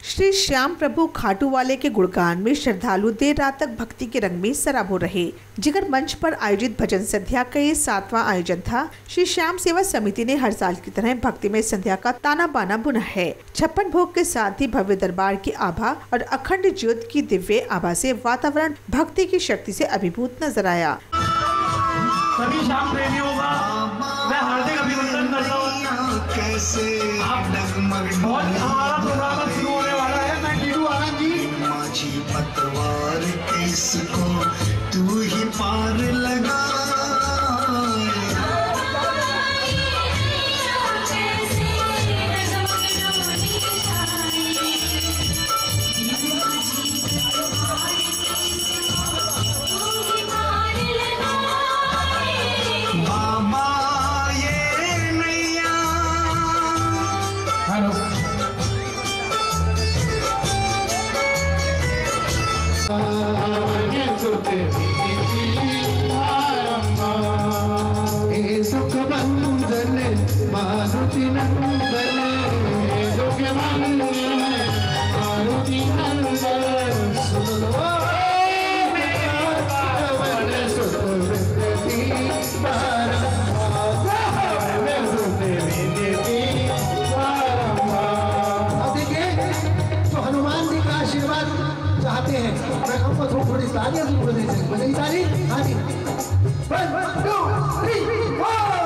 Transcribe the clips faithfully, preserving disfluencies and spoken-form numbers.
श्री श्याम प्रभु खाटू वाले के गुणगान में श्रद्धालु देर रात तक भक्ति के रंग में सराबोर रहे। जिगर मंच पर आयोजित भजन संध्या का ये सातवां आयोजन था। श्री श्याम सेवा समिति ने हर साल की तरह भक्तिमय संध्या का ताना बाना बुना है। छप्पन भोग के साथ ही भव्य दरबार की आभा और अखंड ज्योत की दिव्य आभा से वातावरण भक्ति की शक्ति से अभिभूत नजर आया। सभी श्याम प्रेमियों का मैं हार्दिक अभिनंदन करता हूँ। बहुत हमारा प्रोग्राम शुरू होने वाला है। मैं टीडू आनंद जी। माझी पतवार किसको तू ही पार लगा। चाहते हैं मैं हमको थोड़ी थोड़ी तालियां भी बोलने चाहिए। बजाई ताली। हाँ जी। One two three four.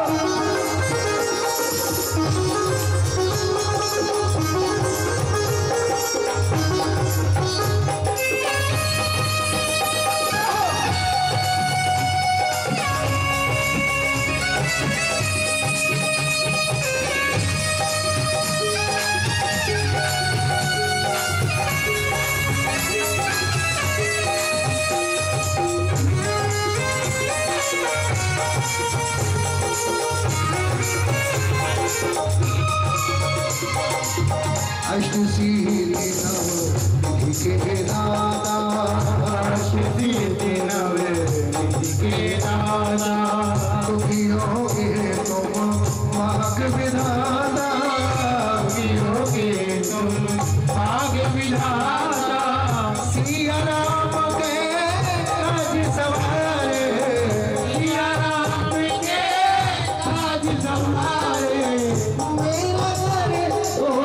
अष्टसिद्धि नवनिधि के दाता, अष्टसिद्धि नवनिधि के दाता, दुखी होगे तुम भाग्य विधाता, दुखी होगे तुम भाग्य विधाता। सिया राम के आज सवारे, सिया राम के आज सवारे, मेरा करे ओ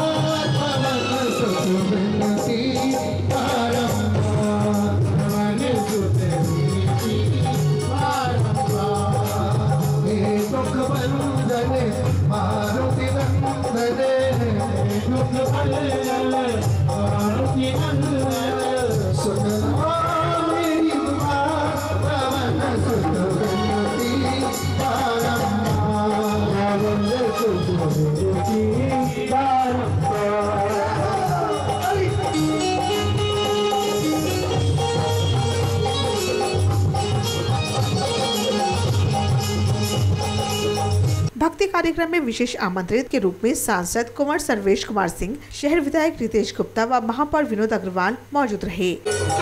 भक्ति कार्यक्रम में विशेष आमंत्रित के रूप में सांसद कुंवर सर्वेश कुमार सिंह, शहर विधायक रितेश गुप्ता व महापौर विनोद अग्रवाल मौजूद रहे।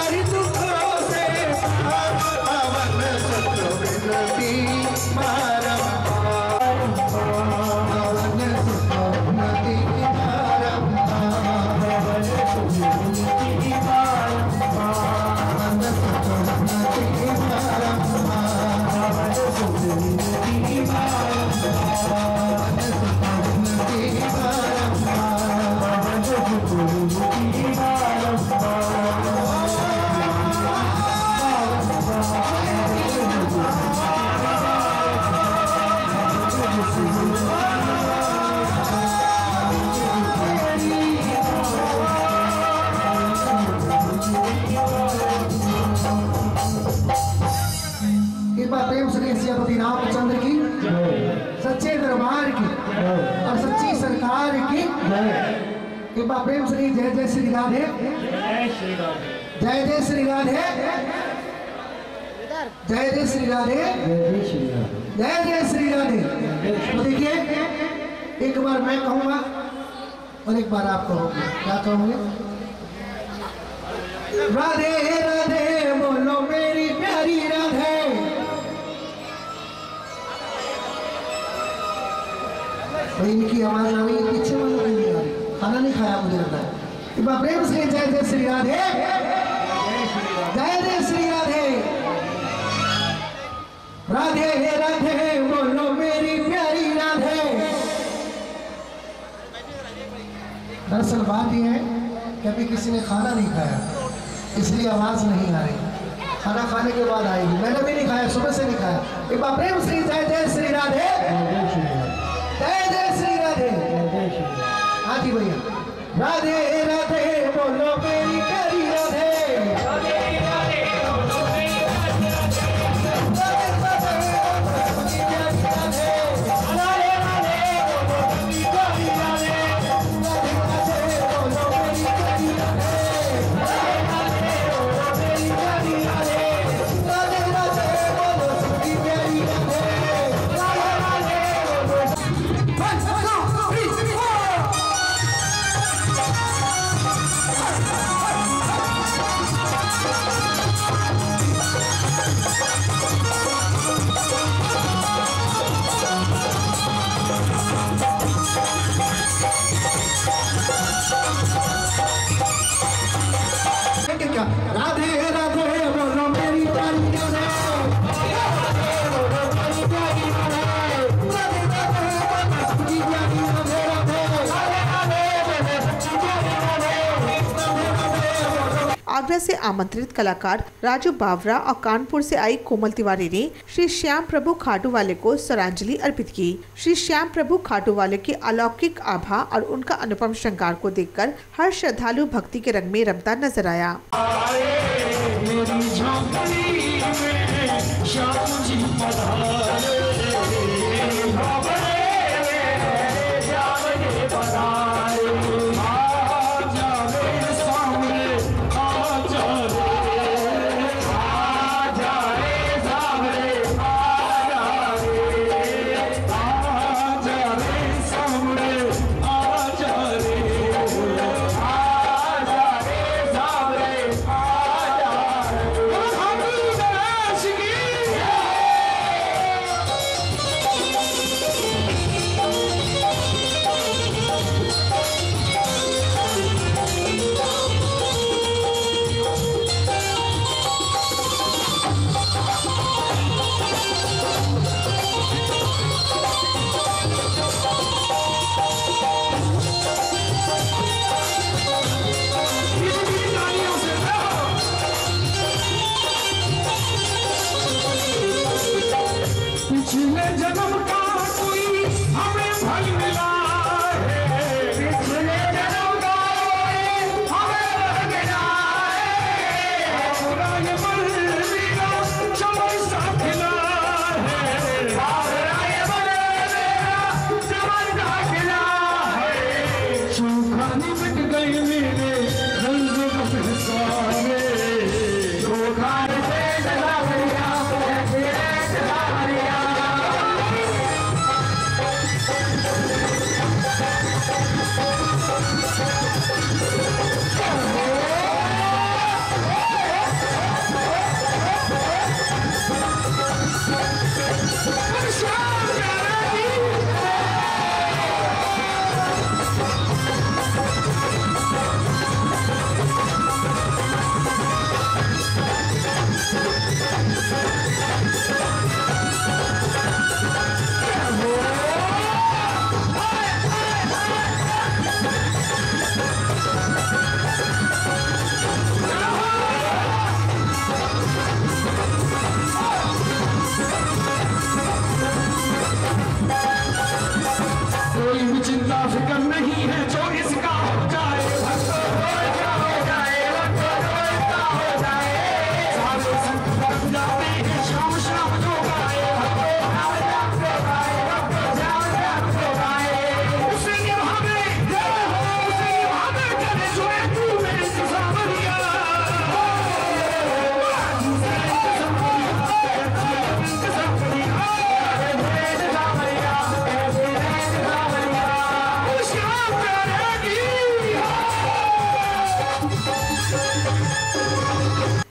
प्रेम श्री सियापति रामचंद्र की, सच्चे दरबार की और सच्ची सरकार की। कृपा प्रेम श्री जय जय श्री राधे, जय जय श्री राधे, जय जय श्री राधे, जय जय श्री राधे। तो देखिए, एक बार मैं कहूँगा और एक बार आप कहोगे। क्या कहोगे? राधे राधे बोलो मेरी प्यारी राधे। इनकी आवाज आ रही है, पीछे वालों की नहीं आ रही। खाना नहीं खाया मुझे लगता है। एक बार प्रेम से जय जय श्री राधे, जय जय श्री राधे। राधे हे राधे बोलो मेरी प्यारी राधे। दरअसल बात यह है कि अभी किसी ने खाना नहीं खाया, इसलिए आवाज नहीं आ रही। खाना खाने के बाद आएगी। मैंने भी नहीं खाया, सुबह से नहीं खाया। एक बार प्रेम से जय जय श्री राधे, जय जय श्री राधे। हाँ जी भैया। राधे राधे बोलो मेरी प्यारी राधे। राधे राधे बोलो मेरी प्यारी राधे। आगरा से आमंत्रित कलाकार राजू बावरा और कानपुर से आई कोमल तिवारी ने श्री श्याम प्रभु खाटू वाले को श्रद्धांजलि अर्पित की। श्री श्याम प्रभु खाटू वाले के अलौकिक आभा और उनका अनुपम श्रृंगार को देखकर हर श्रद्धालु भक्ति के रंग में रमता नजर आया।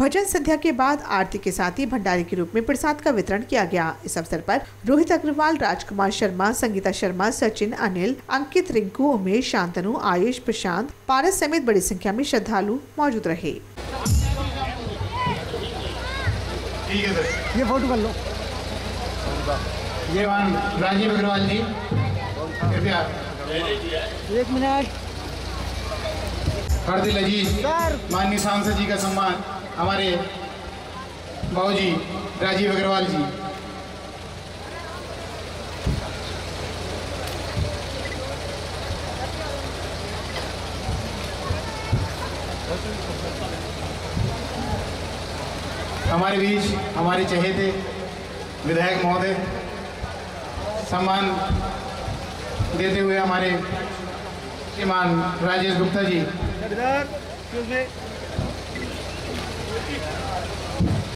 भजन संध्या के बाद आरती के साथ ही भंडारे के रूप में प्रसाद का वितरण किया गया। इस अवसर पर रोहित अग्रवाल, राजकुमार शर्मा, संगीता शर्मा, सचिन, अनिल, अंकित, रिंकू, उमेश, शांतनु, आयुष, प्रशांत, पारस समेत बड़ी संख्या में श्रद्धालु मौजूद रहे। ठीक है सर, ये फोटो कर लो। ये मान राजीव अग्रवाल जी, कृपया एक मिनट। हर दिल अजीज माननीय सांसद जी का सम्मान हमारे बाबूजी राजीव अग्रवाल जी। हमारे बीच हमारे चहेते विधायक महोदय सम्मान देते हुए हमारे श्रीमान राजेश गुप्ता जी।